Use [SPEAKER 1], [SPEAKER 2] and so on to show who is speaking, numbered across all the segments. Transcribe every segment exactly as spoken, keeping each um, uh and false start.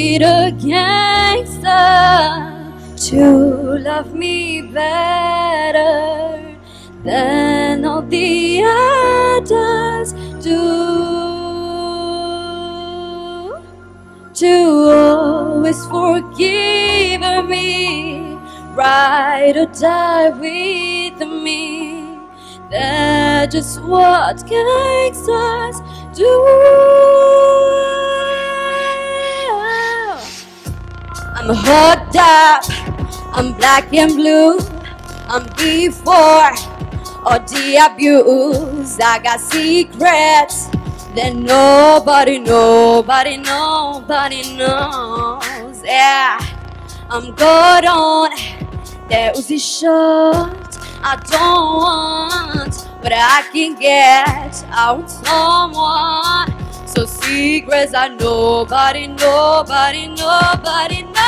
[SPEAKER 1] need a gangster to love me better than all the others do. To always forgive me, ride or die with me. That's just what gangsters do. I'm hooked up, I'm black and blue, I'm before all the abuse. I got secrets that nobody, nobody, nobody knows. Yeah, I'm good on that Uzi shot. I don't want what I can get. I want someone. So secrets that nobody, nobody, nobody knows.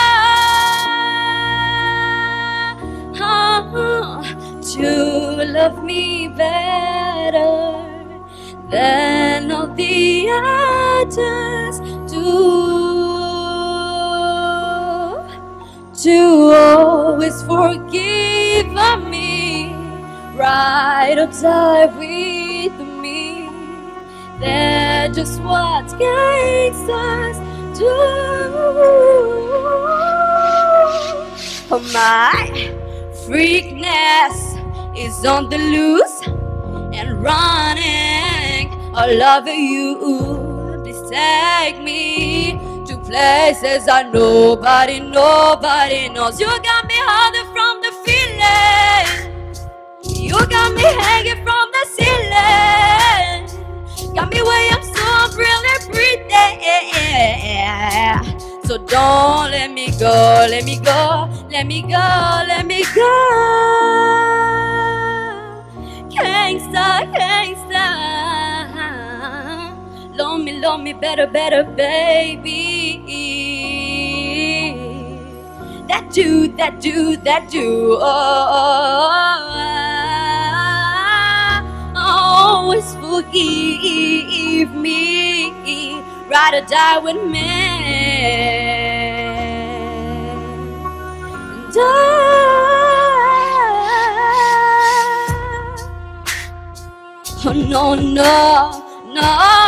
[SPEAKER 1] To love me better than all the others do. To always forgive me, ride or die with me. That's just what gangsters do. Oh, my freakness is on the loose and running all over you. Please take me to places that nobody, nobody knows. You got me hiding from the feeling. You got me hanging from the ceiling. Got me way up so I'm really breathing. So don't let me go, let me go, let me go, let me go. Gangsta, gangsta. Love me, love me better, better, baby. That dude, that dude, that dude. Oh, always forgive me, ride or die with me. And I, oh no, no, no.